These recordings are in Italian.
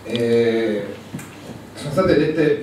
Sono state dette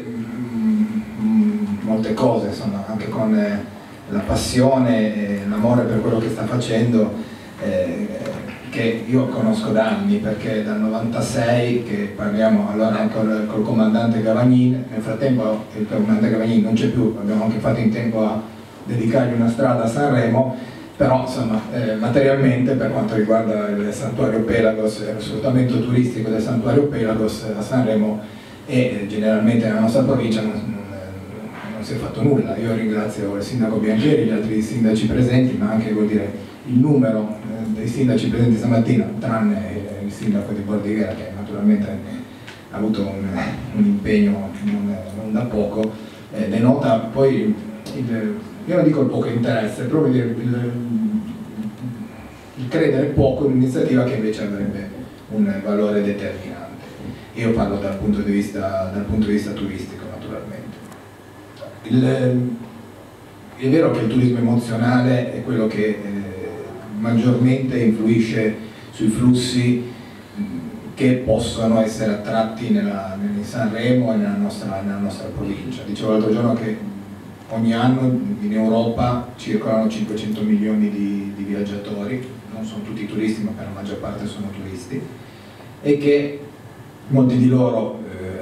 molte cose, insomma, anche con la passione e l'amore per quello che sta facendo, che io conosco da anni, perché dal 96 che parliamo allora col comandante Gavagnin. Nel frattempo il comandante Gavagnin non c'è più, abbiamo anche fatto in tempo a dedicargli una strada a Sanremo, però insomma materialmente, per quanto riguarda il santuario Pelagos, lo sfruttamento turistico del santuario Pelagos a Sanremo e generalmente nella nostra provincia non si è fatto nulla. Io ringrazio il sindaco Biancheri e gli altri sindaci presenti, ma anche, vuol dire, il numero dei sindaci presenti stamattina, tranne il sindaco di Bordighera, che naturalmente ha avuto un impegno non da poco, denota poi io non dico il poco interesse, proprio il credere poco in un'iniziativa che invece avrebbe un valore determinante. Io parlo dal punto di vista turistico, naturalmente. È vero che il turismo emozionale è quello che maggiormente influisce sui flussi che possono essere attratti in Sanremo e nella nostra provincia. Dicevo l'altro giorno che ogni anno in Europa circolano 500 milioni di viaggiatori, non sono tutti turisti, ma per la maggior parte sono turisti, e che molti di loro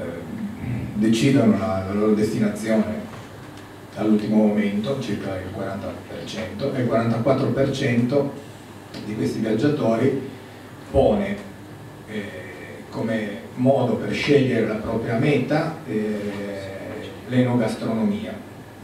decidono la loro destinazione all'ultimo momento, circa il 40%, e il 44% di questi viaggiatori pone come modo per scegliere la propria meta l'enogastronomia.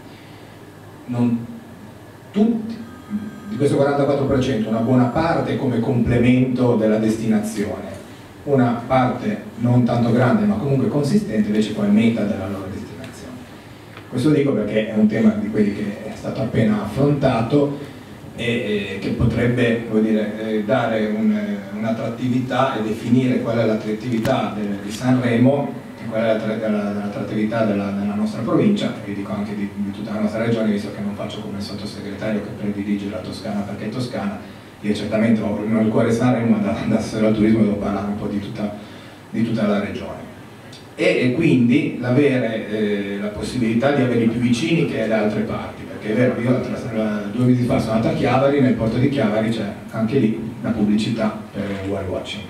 Non tutti, di questo 44%, una buona parte come complemento della destinazione, una parte non tanto grande ma comunque consistente invece come meta della loro destinazione. Questo dico perché è un tema di quelli che è stato appena affrontato e che potrebbe, vuol dire, dare un'attrattività e definire qual è l'attrattività di Sanremo e qual è l'attrattività della nostra provincia, e dico anche di tutta la nostra regione, visto che non faccio come il sottosegretario che predilige la Toscana perché è toscana. Io certamente ho il cuore Sanremo, ma da assessore al turismo devo parlare un po' di tutta la regione. E quindi l'avere la possibilità di averli più vicini che da altre parti, perché è vero, io 2 mesi fa sono andato a Chiavari, nel porto di Chiavari c'è anche lì la pubblicità per il whale watching,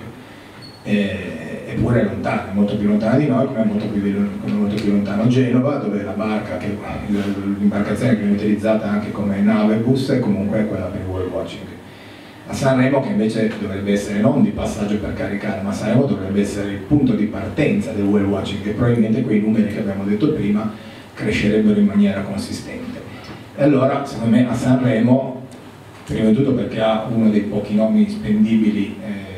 eppure è lontana, è molto più lontana di noi, come è molto più lontano Genova, dove la barca, l'imbarcazione che viene utilizzata anche come nave bus è comunque quella per il whale watching. A Sanremo, che invece dovrebbe essere non di passaggio per caricare, ma Sanremo dovrebbe essere il punto di partenza del whale watching, e probabilmente quei numeri che abbiamo detto prima crescerebbero in maniera consistente. E allora, secondo me, a Sanremo, prima di tutto perché ha uno dei pochi nomi spendibili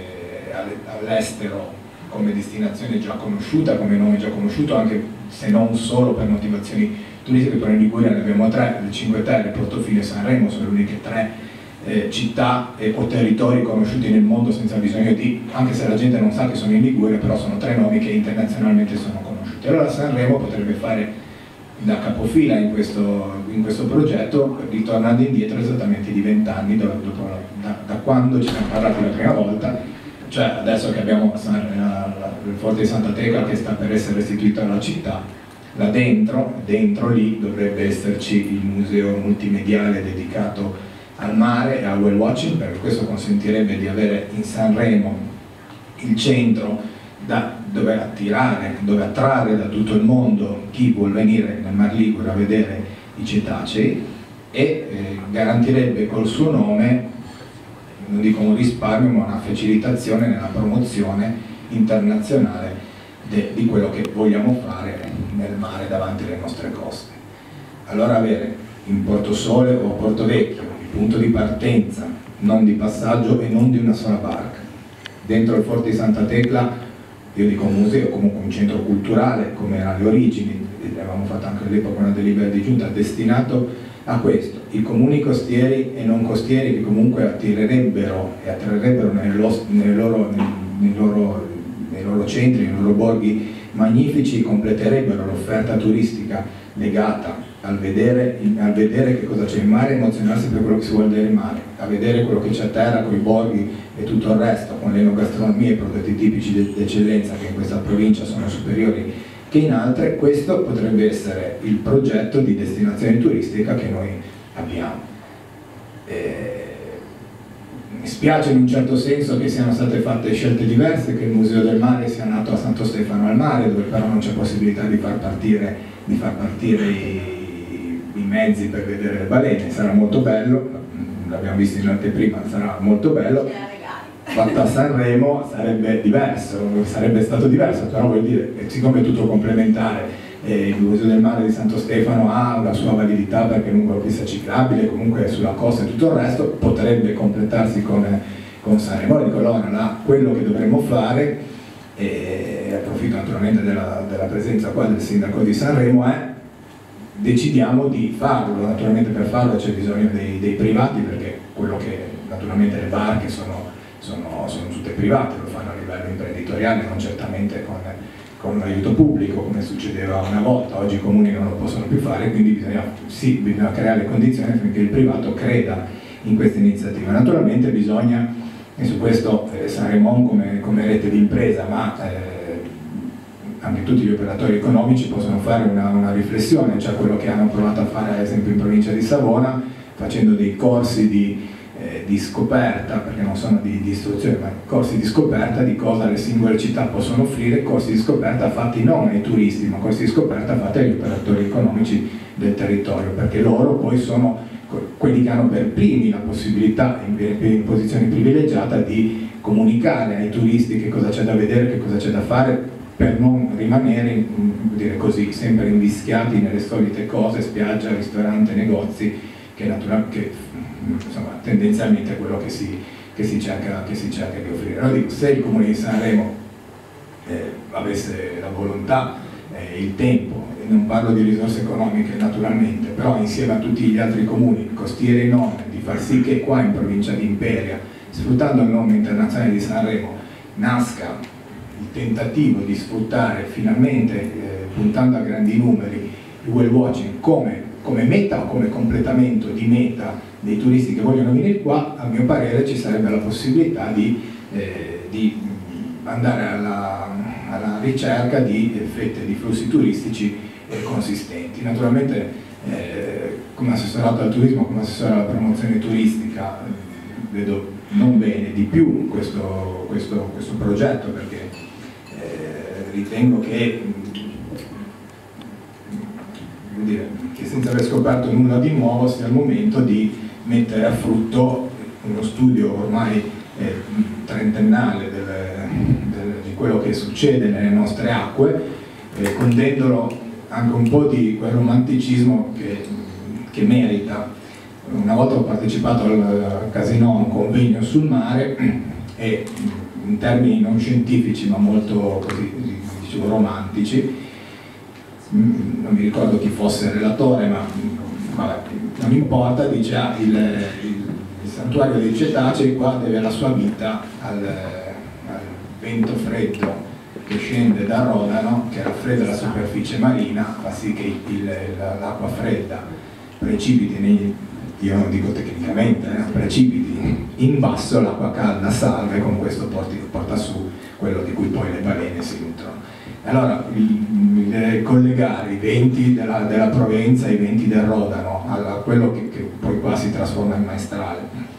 all'estero come destinazione già conosciuta, come nome già conosciuto, anche se non solo per motivazioni turistiche, però in Liguria ne abbiamo 3, le Cinque Terre, Portofino e Sanremo sono le uniche 3 città o territori conosciuti nel mondo senza bisogno di, anche se la gente non sa che sono in Liguria, però sono 3 nomi che internazionalmente sono conosciuti. Allora Sanremo potrebbe fare da capofila in questo progetto, ritornando indietro esattamente di 20 anni da quando ci siamo parlati la prima volta, cioè adesso che abbiamo il Forte di Santa Tecla che sta per essere restituito alla città. Là dentro lì dovrebbe esserci il museo multimediale dedicato al mare e al whale watching, perché questo consentirebbe di avere in Sanremo il centro dove attrarre da tutto il mondo chi vuol venire nel Mar Ligure a vedere i cetacei, e garantirebbe col suo nome, non dico un risparmio, ma una facilitazione nella promozione internazionale di quello che vogliamo fare nel mare davanti alle nostre coste. Allora avere in Portosole o Portovecchio punto di partenza, non di passaggio e non di una sola barca. Dentro il Forte di Santa Tecla, io dico un museo, comunque un centro culturale, come era alle origini, avevamo fatto anche all'epoca una delibera di giunta, destinato a questo. I comuni costieri e non costieri che comunque attirerebbero e attrarrebbero nei loro centri, nei loro borghi magnifici, completerebbero l'offerta turistica legata vedere che cosa c'è in mare, emozionarsi per quello che si vuole vedere in mare, a vedere quello che c'è a terra con i borghi e tutto il resto, con l'enogastronomia e i prodotti tipici d'eccellenza che in questa provincia sono superiori che in altre. Questo potrebbe essere il progetto di destinazione turistica che noi abbiamo. Mi spiace in un certo senso che siano state fatte scelte diverse, che il Museo del Mare sia nato a Santo Stefano al Mare, dove però non c'è possibilità di far partire i mezzi per vedere le balene. Sarà molto bello, l'abbiamo visto in anteprima, sarà molto bello. Fatto a Sanremo sarebbe stato diverso, però vuol dire che siccome è tutto complementare, il Museo del Mare di Santo Stefano ha una sua validità perché è lungo la pista ciclabile, comunque sulla costa e tutto il resto, potrebbe completarsi con Sanremo. Dico, allora quello che dovremmo fare, e approfitto naturalmente della presenza qua del sindaco di Sanremo, è decidiamo di farlo. Naturalmente per farlo c'è bisogno dei privati, perché quello che naturalmente le barche sono tutte private, lo fanno a livello imprenditoriale, non certamente con un aiuto pubblico come succedeva una volta. Oggi i comuni non lo possono più fare, quindi bisogna creare le condizioni affinché il privato creda in questa iniziativa. Naturalmente bisogna, e su questo Sanremo come rete di impresa, ma anche tutti gli operatori economici possono fare una riflessione, cioè quello che hanno provato a fare ad esempio in provincia di Savona, facendo dei corsi di scoperta, perché non sono di istruzione, ma corsi di scoperta di cosa le singole città possono offrire, corsi di scoperta fatti non ai turisti, ma corsi di scoperta fatti agli operatori economici del territorio, perché loro poi sono quelli che hanno per primi la possibilità, in posizione privilegiata, di comunicare ai turisti che cosa c'è da vedere, che cosa c'è da fare, per non rimanere così sempre invischiati nelle solite cose, spiaggia, ristorante, negozi, che insomma, tendenzialmente è quello che si cerca di offrire. Allora dico, se il Comune di Sanremo avesse la volontà, il tempo, e non parlo di risorse economiche naturalmente, però insieme a tutti gli altri comuni, costieri e non, di far sì che qua in provincia di Imperia, sfruttando il nome internazionale di Sanremo, nasca il tentativo di sfruttare finalmente, puntando a grandi numeri, il whale watching come meta o come completamento di meta dei turisti che vogliono venire qua. A mio parere ci sarebbe la possibilità di andare alla ricerca di fette di flussi turistici consistenti. Naturalmente come assessorato al turismo, come assessore alla promozione turistica, vedo non bene di più questo progetto, perché ritengo che senza aver scoperto nulla di nuovo sia il momento di mettere a frutto uno studio ormai trentennale di quello che succede nelle nostre acque, condendolo anche un po' di quel romanticismo che merita. Una volta ho partecipato al Casino a un convegno sul mare e in termini non scientifici ma molto così, dicevo, romantici, non mi ricordo chi fosse il relatore, ma vabbè, non importa, dice il santuario dei cetacei qua deve la sua vita al vento freddo che scende da Rodano, che raffredda la superficie marina, fa sì che l'acqua fredda precipiti io non dico tecnicamente, precipiti in basso, l'acqua calda salga e con questo porta su quello di cui poi le balene si nutrono. Allora, collegare i venti della Provenza e i venti del Rodano a quello che poi qua si trasforma in maestrale,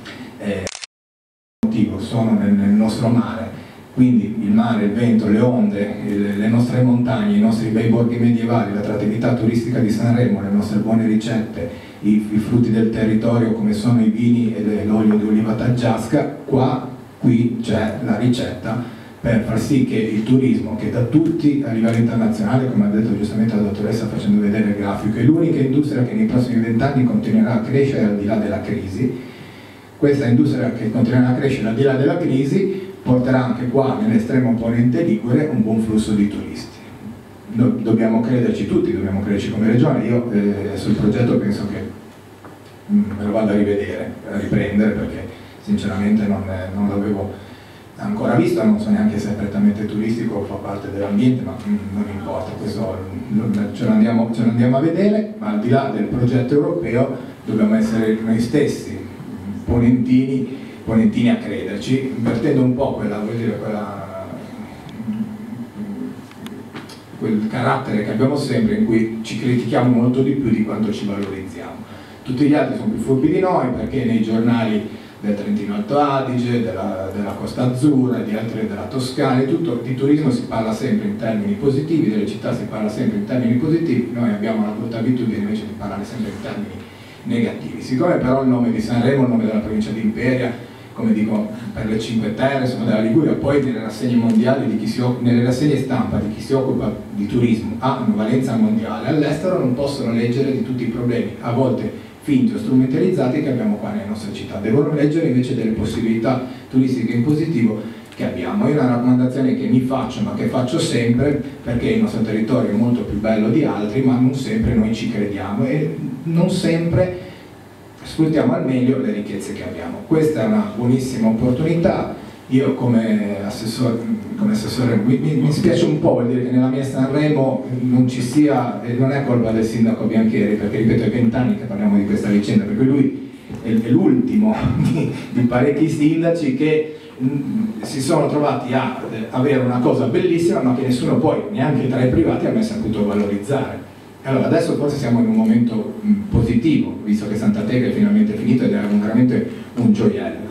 sono nel nostro mare, quindi il mare, il vento, le onde, le nostre montagne, i nostri bei borghi medievali, l'attrattività turistica di Sanremo, le nostre buone ricette, i frutti del territorio come sono i vini e l'olio di oliva taggiasca. Qui c'è la ricetta per far sì che il turismo, che da tutti a livello internazionale, come ha detto giustamente la dottoressa facendo vedere il grafico, è l'unica industria che nei prossimi 20 anni continuerà a crescere al di là della crisi. Questa industria che continuerà a crescere al di là della crisi porterà anche qua nell'estremo ponente ligure un buon flusso di turisti. Dobbiamo crederci tutti, dobbiamo crederci come regione. Io sul progetto penso che me lo vado a rivedere, a riprendere, perché sinceramente non l'avevo ancora visto, non so neanche se è prettamente turistico o fa parte dell'ambiente, ma non importa, questo ce lo andiamo a vedere, ma al di là del progetto europeo dobbiamo essere noi stessi ponentini a crederci, invertendo un po' quel carattere che abbiamo sempre, in cui ci critichiamo molto di più di quanto ci valorizziamo. Tutti gli altri sono più furbi di noi, perché nei giornali del Trentino Alto Adige, della Costa Azzurra, di altri della Toscana, di turismo si parla sempre in termini positivi, delle città si parla sempre in termini positivi, noi abbiamo la brutta abitudine invece di parlare sempre in termini negativi. Siccome però il nome di Sanremo, il nome della provincia di Imperia, come dico per le Cinque Terre, sono della Liguria, poi nelle rassegne mondiali, nelle rassegne stampa di chi si occupa di turismo ha una valenza mondiale, all'estero non possono leggere di tutti i problemi, a volte finti o strumentalizzati, che abbiamo qua nelle nostre città. Devono leggere invece delle possibilità turistiche in positivo che abbiamo. È una raccomandazione che mi faccio, ma che faccio sempre, perché il nostro territorio è molto più bello di altri, ma non sempre noi ci crediamo e non sempre sfruttiamo al meglio le ricchezze che abbiamo. Questa è una buonissima opportunità. Io come assessore mi spiace un po', vuol dire che nella mia Sanremo non ci sia, e non è colpa del sindaco Biancheri, perché ripeto, è 20 anni che parliamo di questa vicenda, per cui lui è l'ultimo di parecchi sindaci che si sono trovati a avere una cosa bellissima, ma che nessuno poi, neanche tra i privati, ha mai saputo valorizzare. Allora, adesso forse siamo in un momento positivo, visto che Santa Tega è finalmente finito ed è veramente un gioiello.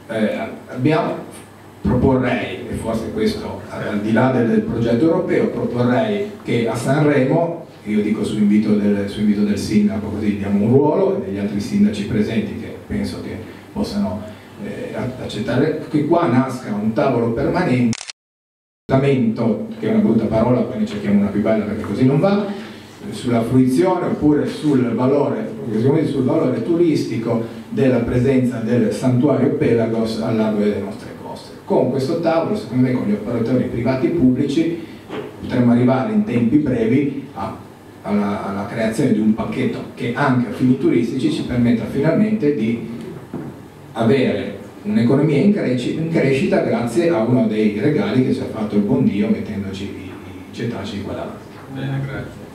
Proporrei, e forse questo al di là del progetto europeo, proporrei che a Sanremo, io dico su invito del sindaco, così diamo un ruolo, e degli altri sindaci presenti che penso che possano accettare, che qua nasca un tavolo permanente, che è una brutta parola, poi ne cerchiamo una più bella perché così non va, sulla fruizione oppure sul valore turistico della presenza del santuario Pelagos al largo delle nostre coste. Con questo tavolo, secondo me, con gli operatori privati e pubblici, potremmo arrivare in tempi brevi alla creazione di un pacchetto che anche a fini turistici ci permetta finalmente di avere un'economia in crescita grazie a uno dei regali che ci ha fatto il buon Dio mettendoci i cetacei qua davanti. Bene, grazie.